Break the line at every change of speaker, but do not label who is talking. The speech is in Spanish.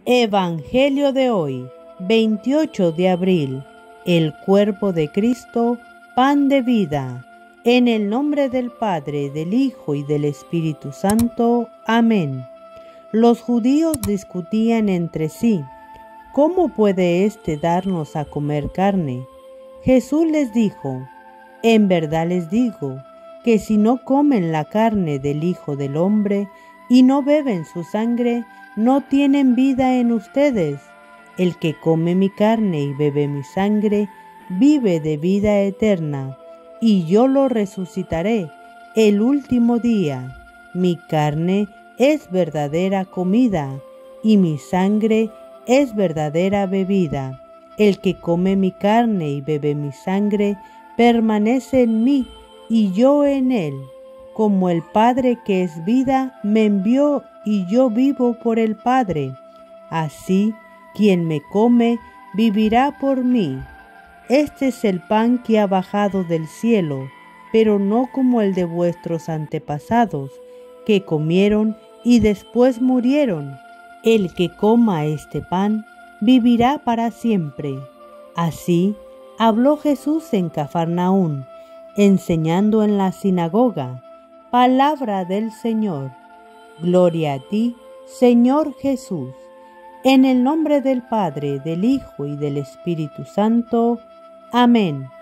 Evangelio de hoy, 28 de abril. El cuerpo de Cristo, pan de vida. En el nombre del Padre, del Hijo y del Espíritu Santo. Amén. Los judíos discutían entre sí: ¿cómo puede éste darnos a comer carne? Jesús les dijo: en verdad les digo, que si no comen la carne del Hijo del Hombre y no beben su sangre, no tienen vida en ustedes. El que come mi carne y bebe mi sangre, vive de vida eterna, y yo lo resucitaré el último día. Mi carne es verdadera comida, y mi sangre es verdadera bebida. El que come mi carne y bebe mi sangre, permanece en mí, y yo en él. Como el Padre que es vida me envió, y yo vivo por el Padre. Así, quien me come, vivirá por mí. Este es el pan que ha bajado del cielo, pero no como el de vuestros antepasados, que comieron y después murieron. El que coma este pan, vivirá para siempre. Así habló Jesús en Cafarnaún, enseñando en la sinagoga. Palabra del Señor. Gloria a ti, Señor Jesús. En el nombre del Padre, del Hijo y del Espíritu Santo. Amén.